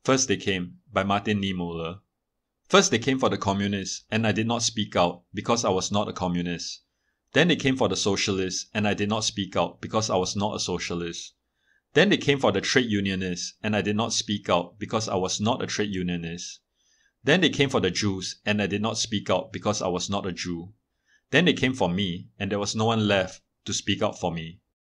First They Came by Martin Niemöller. First they came for the communists, and I did not speak out because I was not a communist. Then they came for the socialists, and I did not speak out because I was not a socialist. Then they came for the trade unionists, and I did not speak out because I was not a trade unionist. Then they came for the Jews, and I did not speak out because I was not a Jew. Then they came for me, and there was no one left to speak out for me.